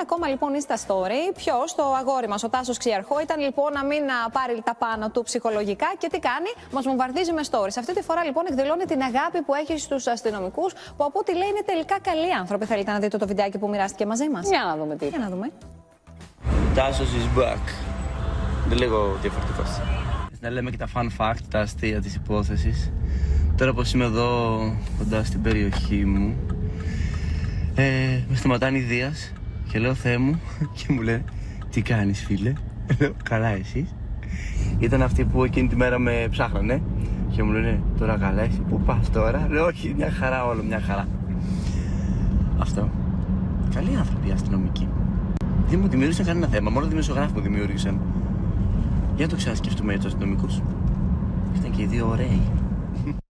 ακόμα λοιπόν Insta Story. Ποιος, το αγόρι μας, ο Τάσος Ξιαρχό, ήταν λοιπόν να μην πάρει τα πάνω του ψυχολογικά και τι κάνει, μας βομβαρδίζει με stories. Αυτή τη φορά λοιπόν εκδηλώνει την αγάπη που έχει στους αστυνομικούς, που από ό,τι λέει είναι τελικά καλοί άνθρωποι. Θέλετε να δείτε το βιντεάκι που μοιράστηκε μαζί μας? Για να δούμε τι. Για να δούμε. Τάσος is back. Είναι λίγο διαφορετικός. Να λέμε και τα fun fact, τα αστεία της υπόθεσης. Τώρα πως είμαι εδώ κοντά στην περιοχή μου, με σταματάνε η Δίας και λέω Θεέ μου και μου λένε τι κάνεις φίλε? Λέω καλά εσείς? Ήταν αυτοί που εκείνη τη μέρα με ψάχνανε και μου λένε τώρα καλά εσύ που πας τώρα? Λέω όχι, μια χαρά όλο, μια χαρά. Αυτό. Καλοί άνθρωποι οι αστυνομικοί. Δεν μου δημιούργησαν κανένα θέμα, μόνο δημοσιογράφοι μου δημιούργησαν. Για να το ξανασκεφτούμε για τους αστυνομικούς. Ήταν και οι δύο ωραίοι.